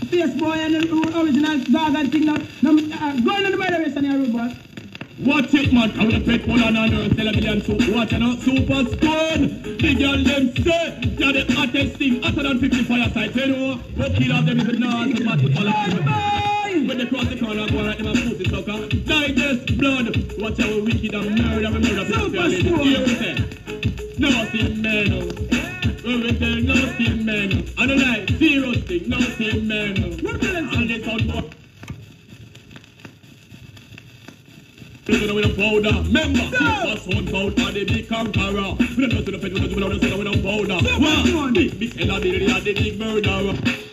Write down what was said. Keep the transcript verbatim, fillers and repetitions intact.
face boy and the original dog and thing now. Now uh, going on the murder race on your road, boy. Watch it, man. I will pet one on earth, television soup. Watch it out, super stone. The girl them say, they're the hottest thing, hotter than fifty fireside. You know, what kill of them is the nose and massive follow. When they cross the corner, go right in my foot in sucker. Digest blood. Watch how wicked and murder, we murder people. Here we say, nothing man. When we say nothing man. I don't like zero thing, nothing man. And it's on board. With a powder, member, first one out of the big conqueror. We don't know to the fed, we don't know to the fed, we don't powder. One, big, big, hell of the big murderer.